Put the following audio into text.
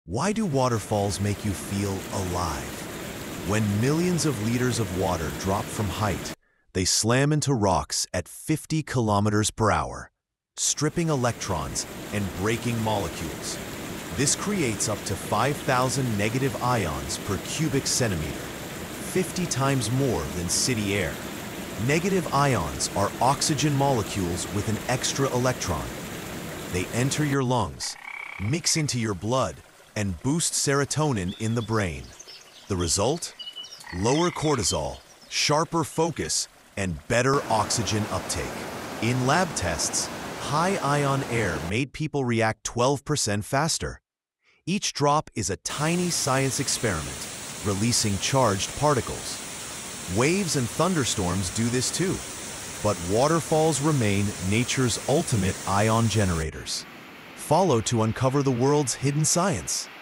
Why do waterfalls make you feel alive? When millions of liters of water drop from height, they slam into rocks at 50 kilometers per hour, stripping electrons and breaking molecules. This creates up to 5,000 negative ions per cubic centimeter, 50 times more than city air. Negative ions are oxygen molecules with an extra electron. They enter your lungs, mix into your blood, and boost serotonin in the brain. The result? Lower cortisol, sharper focus, and better oxygen uptake. In lab tests, high-ion air made people react 12% faster. Each drop is a tiny science experiment, releasing charged particles. Waves and thunderstorms do this too, but waterfalls remain nature's ultimate ion generators. Follow to uncover the world's hidden science.